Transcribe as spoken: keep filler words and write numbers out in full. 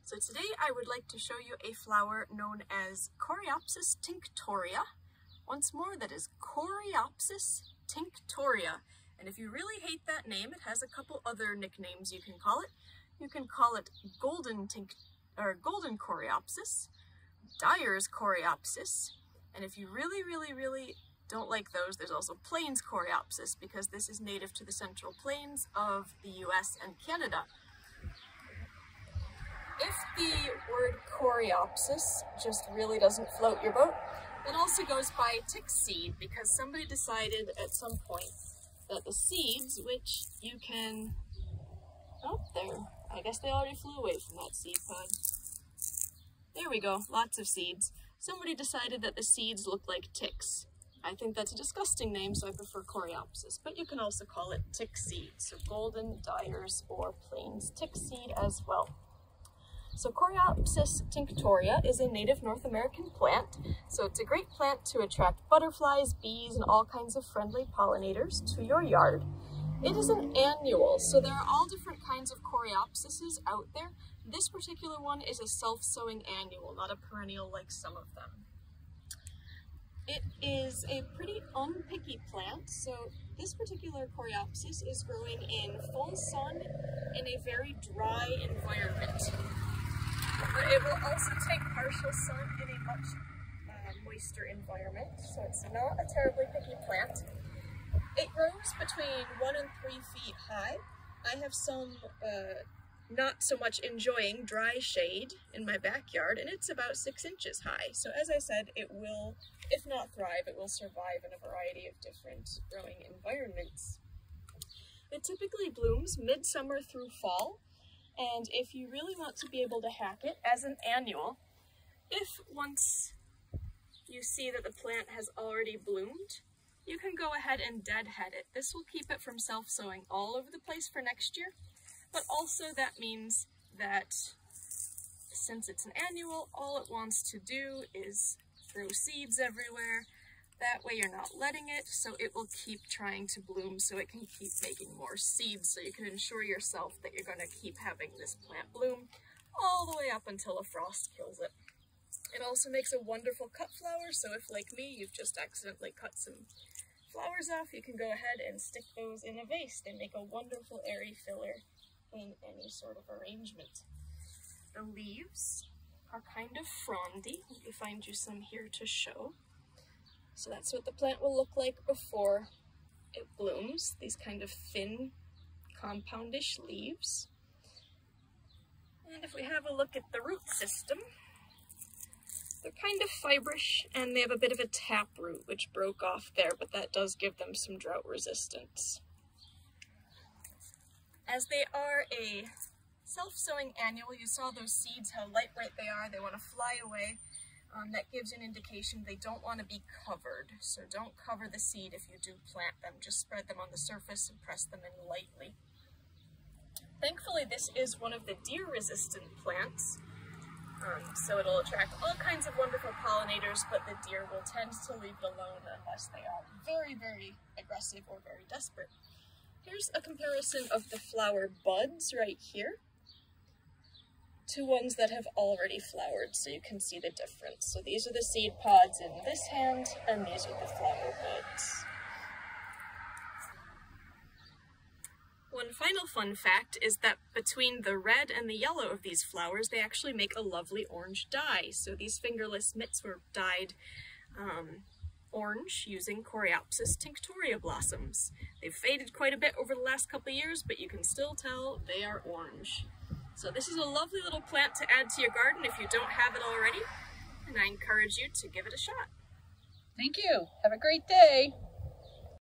So today I would like to show you a flower known as Coreopsis tinctoria. Once more, that is Coreopsis tinctoria. And if you really hate that name, it has a couple other nicknames you can call it. You can call it golden tinct or golden Coreopsis, Dyer's Coreopsis, and if you really, really, really don't like those, there's also Plains Coreopsis, because this is native to the Central Plains of the U S and Canada. If the word Coreopsis just really doesn't float your boat, it also goes by tick seed, because somebody decided at some point that the seeds, which you can, oh, there, I guess they already flew away from that seed pod. There we go, lots of seeds. Somebody decided that the seeds look like ticks. I think that's a disgusting name, so I prefer Coreopsis, but you can also call it tick seed, so golden, Dyer's, or Plains tick seed as well. So Coreopsis tinctoria is a native North American plant, so it's a great plant to attract butterflies, bees, and all kinds of friendly pollinators to your yard. It is an annual, so there are all different kinds of Coreopsises out there. This particular one is a self-sowing annual, not a perennial like some of them. It is a pretty unpicky plant, so this particular Coreopsis is growing in full sun in a very dry environment. But it will also take partial sun in a much uh, moister environment, so it's not a terribly picky plant. It grows between one and three feet high. I have some uh, not so much enjoying dry shade in my backyard, and it's about six inches high. So as I said, it will, if not thrive, it will survive in a variety of different growing environments. It typically blooms midsummer through fall. And if you really want to be able to hack it as an annual, if once you see that the plant has already bloomed, you can go ahead and deadhead it. This will keep it from self-sowing all over the place for next year, but also that means that since it's an annual, all it wants to do is throw seeds everywhere. That way you're not letting it, so it will keep trying to bloom so it can keep making more seeds, so you can ensure yourself that you're going to keep having this plant bloom all the way up until a frost kills it. It also makes a wonderful cut flower, so if, like me, you've just accidentally cut some flowers off, you can go ahead and stick those in a vase. They make a wonderful airy filler in any sort of arrangement. The leaves are kind of frondy. Let me find you some here to show. So that's what the plant will look like before it blooms, these kind of thin, compoundish leaves. And if we have a look at the root system, they're kind of fibrous, and they have a bit of a tap root, which broke off there, but that does give them some drought resistance. As they are a self-sowing annual, you saw those seeds, how lightweight they are, they want to fly away. Um, that gives you an indication they don't want to be covered, so don't cover the seed if you do plant them. Just spread them on the surface and press them in lightly. Thankfully, this is one of the deer-resistant plants, um, so it'll attract all kinds of wonderful pollinators, but the deer will tend to leave it alone unless they are very, very aggressive or very desperate. Here's a comparison of the flower buds right here to ones that have already flowered, so you can see the difference. So these are the seed pods in this hand, and these are the flower buds. One final fun fact is that between the red and the yellow of these flowers, they actually make a lovely orange dye. So these fingerless mitts were dyed um, orange using Coreopsis tinctoria blossoms. They've faded quite a bit over the last couple of years, but you can still tell they are orange. So this is a lovely little plant to add to your garden if you don't have it already, and I encourage you to give it a shot. Thank you. Have a great day.